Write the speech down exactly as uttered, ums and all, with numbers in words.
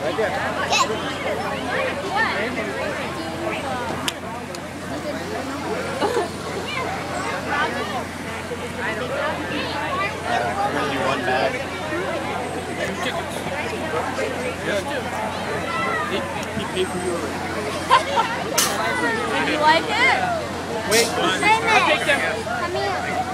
Right there. You one bag. He, he paid for you already. Did you like it? Wait, I'll take them. Come here.